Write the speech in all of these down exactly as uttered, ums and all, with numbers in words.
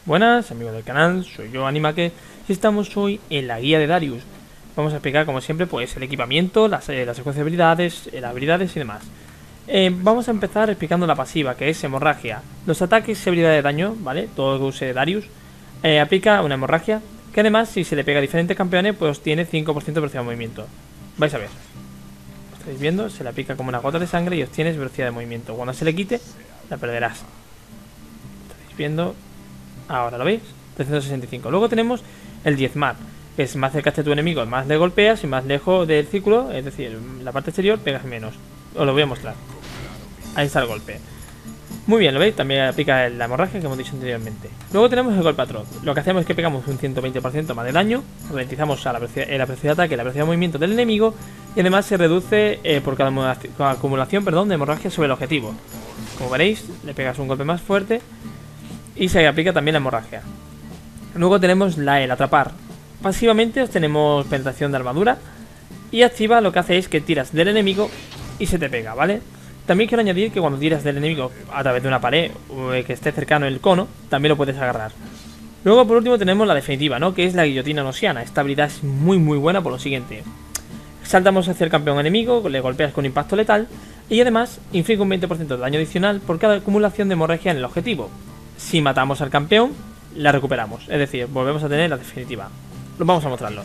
Buenas amigos del canal, soy yo Animake y estamos hoy en la guía de Darius. Vamos a explicar como siempre pues el equipamiento, las, eh, las secuencias de habilidades, eh, las habilidades y demás. eh, Vamos a empezar explicando la pasiva, que es hemorragia. Los ataques y habilidades de daño, ¿vale? Todo lo que use Darius eh, aplica una hemorragia, que además si se le pega a diferentes campeones pues tiene cinco por ciento de velocidad de movimiento. Vais a ver, lo estáis viendo, se le aplica como una gota de sangre y obtienes velocidad de movimiento. Cuando se le quite, la perderás. Estáis viendo. Ahora, ¿lo veis? trescientos sesenta y cinco. Luego tenemos el diezmar, que es más cerca de tu enemigo, más le golpeas y más lejos del círculo, es decir, la parte exterior, pegas menos. Os lo voy a mostrar. Ahí está el golpe. Muy bien, ¿lo veis? También aplica la hemorragia que hemos dicho anteriormente. Luego tenemos el golpe atroz. Lo que hacemos es que pegamos un ciento veinte por ciento más de daño, ralentizamos a la velocidad, la velocidad de ataque y la velocidad de movimiento del enemigo, y además se reduce eh, por cada, cada acumulación perdón, de hemorragia sobre el objetivo. Como veréis, le pegas un golpe más fuerte y se aplica también la hemorragia. Luego tenemos la el atrapar. Pasivamente obtenemos penetración de armadura y activa lo que hace es que tiras del enemigo y se te pega, ¿vale? También quiero añadir que cuando tiras del enemigo a través de una pared o que esté cercano el cono, también lo puedes agarrar. Luego por último tenemos la definitiva, ¿no? Que es la guillotina nosiana. Esta habilidad es muy muy buena por lo siguiente: saltamos hacia el campeón enemigo, le golpeas con impacto letal y además inflige un veinte por ciento de daño adicional por cada acumulación de hemorragia en el objetivo. Si matamos al campeón, la recuperamos, es decir, volvemos a tener la definitiva. Vamos a mostrarlo.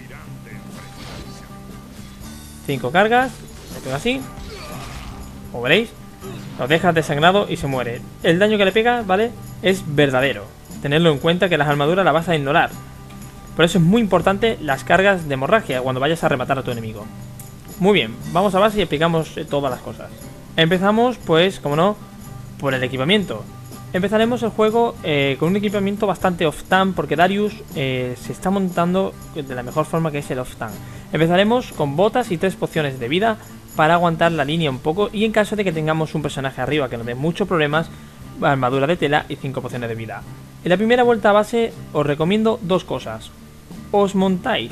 cinco cargas, le pego así, como veréis, lo dejas desangrado y se muere. El daño que le pega, ¿vale? Es verdadero. Tenerlo en cuenta que las armaduras las vas a ignorar. Por eso es muy importante las cargas de hemorragia cuando vayas a rematar a tu enemigo. Muy bien, vamos a base y explicamos todas las cosas. Empezamos, pues, como no, por el equipamiento. Empezaremos el juego eh, con un equipamiento bastante off-tank, porque Darius eh, se está montando de la mejor forma, que es el off-tank. Empezaremos con botas y tres pociones de vida para aguantar la línea un poco, y en caso de que tengamos un personaje arriba que nos dé muchos problemas, armadura de tela y cinco pociones de vida. En la primera vuelta a base os recomiendo dos cosas. Os montáis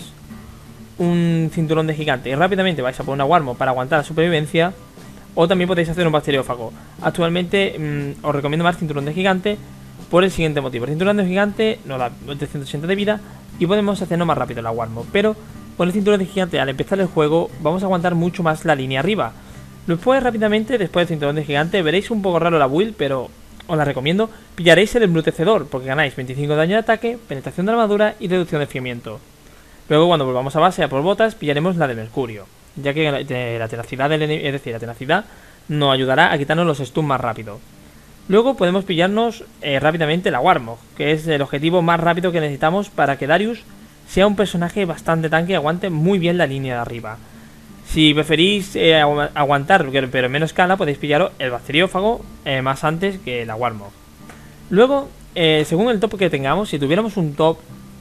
un cinturón de gigante y rápidamente vais a poner una Warmog para aguantar la supervivencia, o también podéis hacer un bacteriófago. Actualmente mmm, os recomiendo más cinturón de gigante por el siguiente motivo: el cinturón de gigante nos da trescientos ochenta de vida y podemos hacernos más rápido la Warmog, pero con el cinturón de gigante al empezar el juego vamos a aguantar mucho más la línea arriba. Después rápidamente, después del cinturón de gigante, veréis un poco raro la build, pero os la recomiendo. Pillaréis el embrutecedor porque ganáis veinticinco de daño de ataque, penetración de armadura y reducción de enfriamiento. Luego cuando volvamos a base a por botas pillaremos la de mercurio, ya que la tenacidad del enemigo, es decir, la tenacidad nos ayudará a quitarnos los stuns más rápido. Luego podemos pillarnos eh, rápidamente la Warmog, que es el objetivo más rápido que necesitamos para que Darius sea un personaje bastante tanque y aguante muy bien la línea de arriba. Si preferís eh, agu aguantar pero en menos escala, podéis pillaros el bacteriófago eh, más antes que la Warmog. Luego, eh, según el top que tengamos, si tuviéramos un top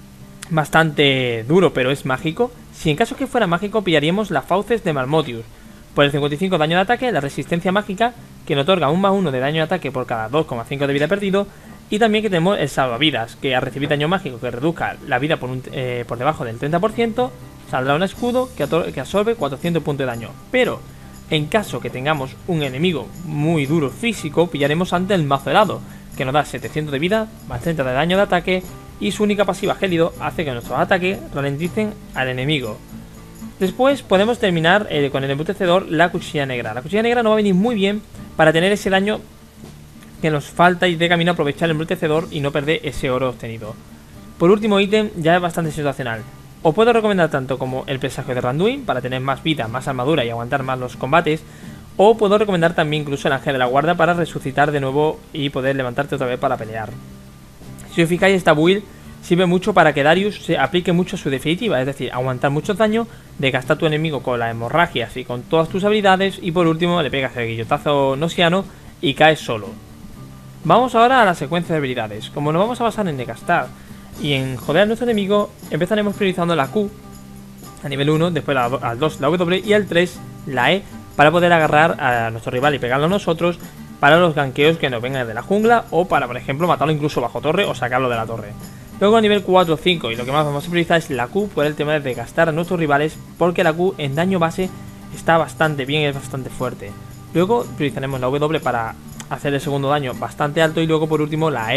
bastante duro pero es mágico, si en caso que fuera mágico pillaríamos la Fauces de Malmodius por el cincuenta y cinco de daño de ataque, la resistencia mágica que nos otorga un más uno de daño de ataque por cada dos coma cinco de vida perdido, y también que tenemos el salvavidas, que al recibir daño mágico que reduzca la vida por, un, eh, por debajo del treinta por ciento, saldrá un escudo que, que absorbe cuatrocientos puntos de daño. Pero en caso que tengamos un enemigo muy duro físico, pillaremos ante el mazo helado, que nos da setecientos de vida, más treinta de daño de ataque, y su única pasiva gélido hace que nuestros ataques ralenticen al enemigo. Después podemos terminar eh, con el embrutecedor, la cuchilla negra. La cuchilla negra nos va a venir muy bien para tener ese daño que nos falta y de camino aprovechar el embrutecedor y no perder ese oro obtenido. Por último ítem, ya es bastante situacional. Os puedo recomendar tanto como el presagio de Randuin para tener más vida, más armadura y aguantar más los combates, o puedo recomendar también incluso el ángel de la guarda para resucitar de nuevo y poder levantarte otra vez para pelear. Si os fijáis, esta build sirve mucho para que Darius se aplique mucho su definitiva, es decir, aguantar mucho daño, desgastar a tu enemigo con las hemorragias y con todas tus habilidades, y por último le pegas el guillotazo nosiano y caes solo. Vamos ahora a la secuencia de habilidades. Como nos vamos a basar en desgastar y en joder a nuestro enemigo, empezaremos priorizando la Q a nivel uno, después la, al dos la W y al tres la E, para poder agarrar a nuestro rival y pegarlo a nosotros para los ganqueos que nos vengan de la jungla, o para, por ejemplo, matarlo incluso bajo torre o sacarlo de la torre. Luego a nivel cuatro o cinco, y lo que más vamos a priorizar es la Q por el tema de desgastar a nuestros rivales, porque la Q en daño base está bastante bien y es bastante fuerte. Luego priorizaremos la W para hacer el segundo daño bastante alto, y luego por último la E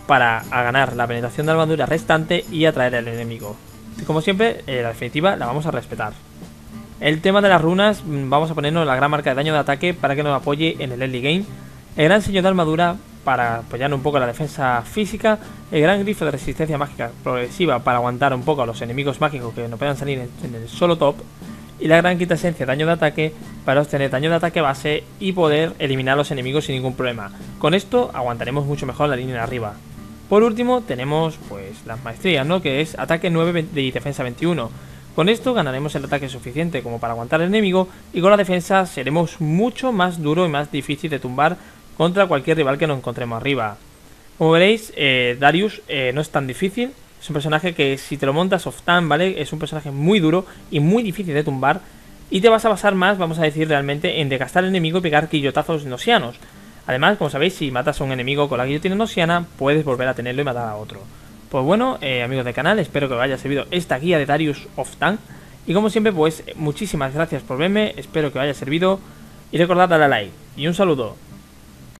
para a ganar la penetración de armadura restante y atraer al enemigo. Y como siempre, eh, la definitiva la vamos a respetar. El tema de las runas, vamos a ponernos la gran marca de daño de ataque para que nos apoye en el early game. El gran sello de armadura para apoyar un poco la defensa física. El gran grifo de resistencia mágica progresiva para aguantar un poco a los enemigos mágicos que no puedan salir en, en el solo top. Y la gran quita esencia de daño de ataque para obtener daño de ataque base y poder eliminar a los enemigos sin ningún problema. Con esto aguantaremos mucho mejor la línea de arriba. Por último tenemos pues las maestrías, ¿no? Que es ataque nueve y defensa veintiuno. Con esto ganaremos el ataque suficiente como para aguantar al enemigo y con la defensa seremos mucho más duro y más difícil de tumbar contra cualquier rival que nos encontremos arriba. Como veréis, eh, Darius eh, no es tan difícil, es un personaje que si te lo montas off-tan, ¿vale? Es un personaje muy duro y muy difícil de tumbar y te vas a basar más, vamos a decir realmente, en desgastar al enemigo y pegar guillotazos nosianos. Además, como sabéis, si matas a un enemigo con la guillotina nosiana, puedes volver a tenerlo y matar a otro. Pues bueno, eh, amigos del canal, espero que os haya servido esta guía de Darius off-tank. Y como siempre, pues muchísimas gracias por verme, espero que os haya servido. Y recordad darle a like. Y un saludo.